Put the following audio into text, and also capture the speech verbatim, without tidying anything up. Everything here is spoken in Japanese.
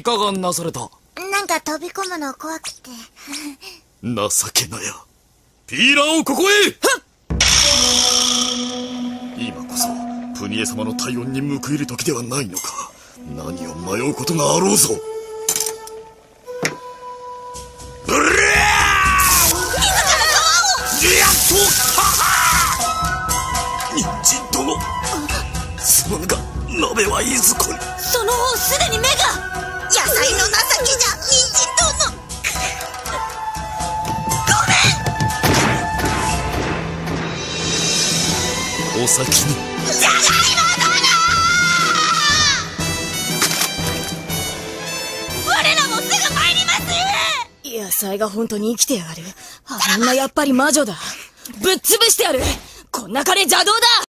いかがなされた？ なんか飛び込むの怖くて。 情けなや。ピーラーをここへ。今こそプニエ様の体温に報いる時ではないのか。何を迷うことがあろうぞ。うりゃー！やっと人参殿、すまぬが鍋はいずこに。 その方すでに目が。野菜の情けじゃ人参殿。 お先に。 じゃがいも殿、我らもすぐ参ります。 野菜が本当に生きてやがる。あんなやっぱり魔女だ。ぶっ潰してやる。こんな金邪道だ。